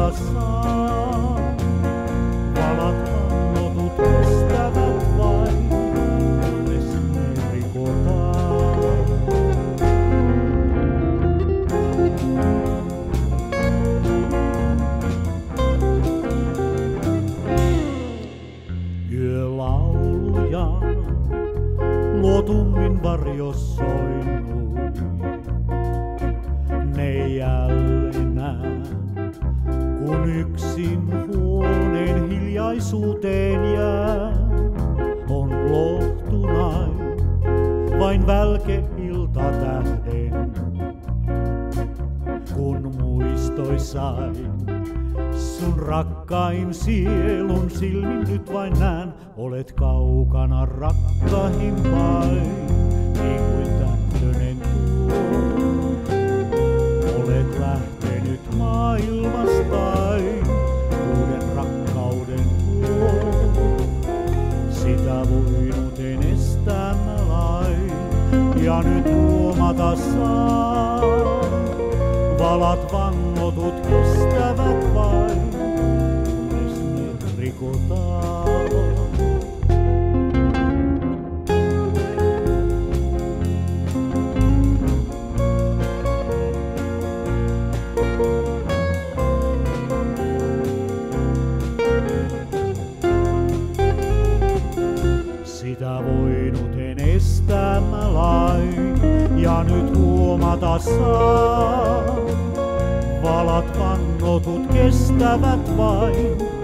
huomata saa. Valat vannotut kestävät vain, kunnes ne rikotaan. Yölauluja luo tummin varjos soinui. Ne jälleen, kun yksin huoneen hiljaisuuteen jää, on lohtunain vain välke iltatähden. Kun muistoissain sun rakkain sielun silmin nyt vain näen, olet kaukana rakkahimmain, niin kuin tämmönen tuo. Olet lähtenyt maailmastain, uuden rakkauden tuo. Sitä voinut en estää mä lain, ja nyt huomata saa. Valat vannotut kestävät vain, kunnes ne rikotaan. Sitä voinut en estää mä lain, ja nyt huomata saa. Valat vannotut kestävät vain,